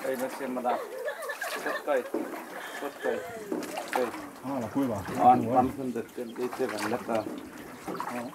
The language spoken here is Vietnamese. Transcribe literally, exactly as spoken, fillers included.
Đây nó xem mà đặt sốt cây, sốt cây, cây. À là cùi vào. On on phân được trên đây sẽ vẫn lắc vào.